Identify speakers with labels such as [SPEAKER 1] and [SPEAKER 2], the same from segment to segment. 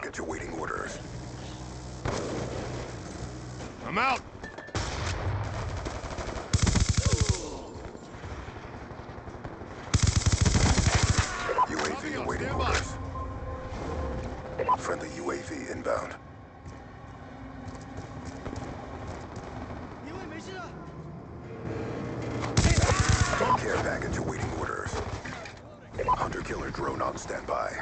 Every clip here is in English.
[SPEAKER 1] package awaiting orders.
[SPEAKER 2] I'm out!
[SPEAKER 1] UAV awaiting orders. Friendly UAV inbound. Care package awaiting orders. Hunter-killer drone on standby.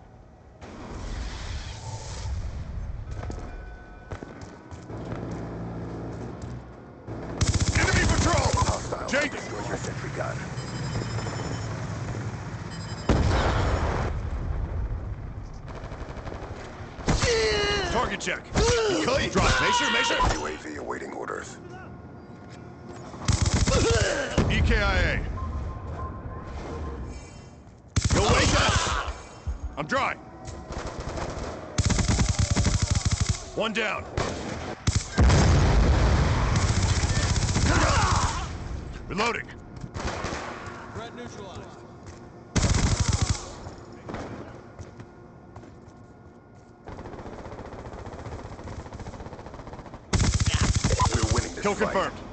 [SPEAKER 2] Enemy patrol!
[SPEAKER 1] Hostile.
[SPEAKER 2] Jake!
[SPEAKER 1] Destroy your sentry gun.
[SPEAKER 2] Target check. Cut. Drop. Measure.
[SPEAKER 1] UAV awaiting orders.
[SPEAKER 2] EKIA. Go wake up! I'm dry. One down. Reloading.
[SPEAKER 3] Threat neutralized.
[SPEAKER 1] We're winning this
[SPEAKER 2] Kill
[SPEAKER 1] fight.
[SPEAKER 2] confirmed.